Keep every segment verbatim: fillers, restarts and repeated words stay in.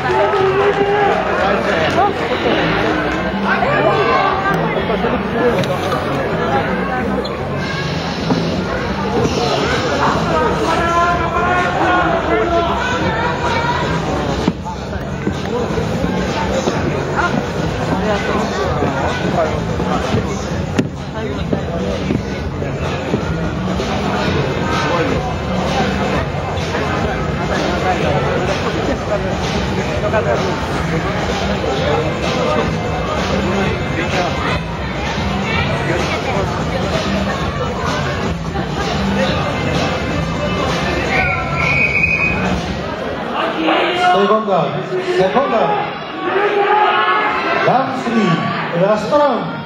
Second round, second round, round three, last round.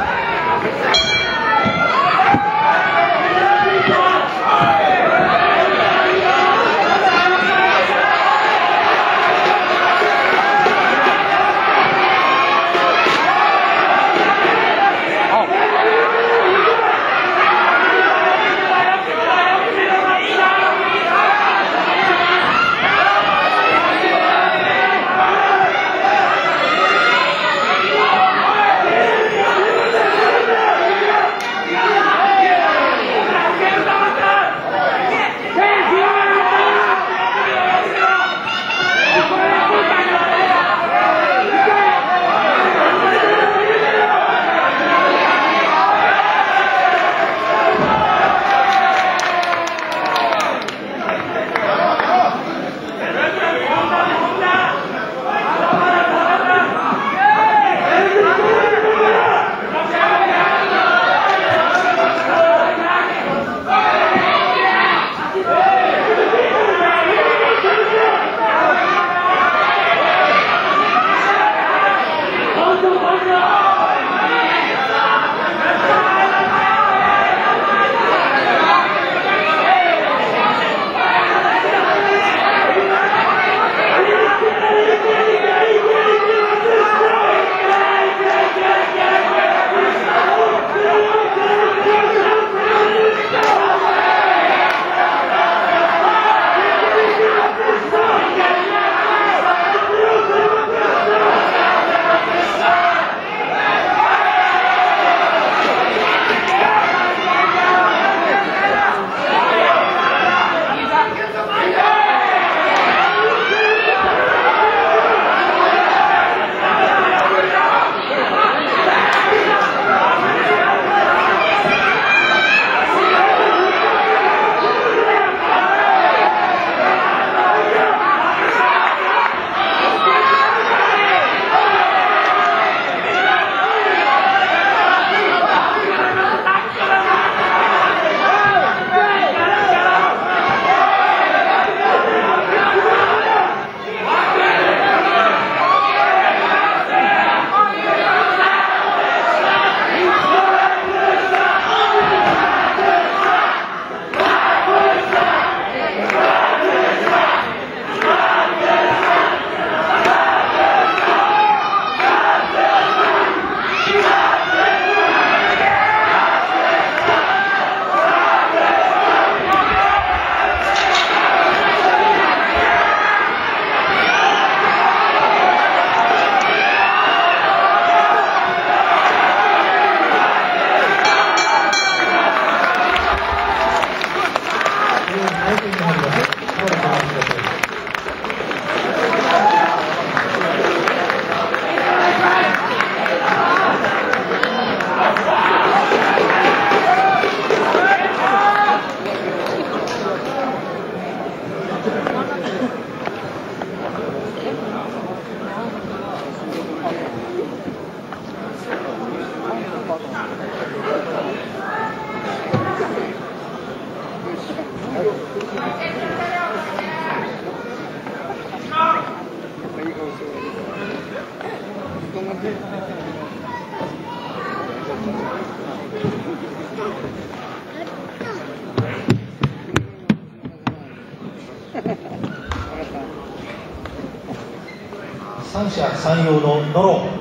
三者三様のノロ。マッ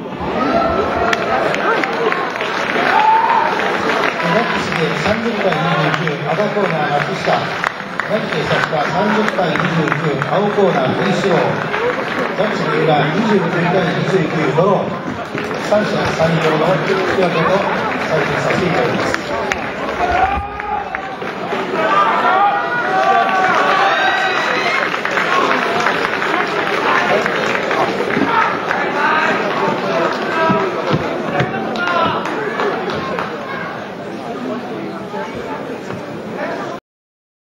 クスでさんじゅっかいにじゅうきゅう赤コーナー松下。 ジャッジ結果さんじゅったいにじゅうきゅう、青コーナーフリースロー。ジャッジの結果にじゅうきゅうたいにじゅうきゅう、ドロー。三者三様の引き分けと採点させていただきます。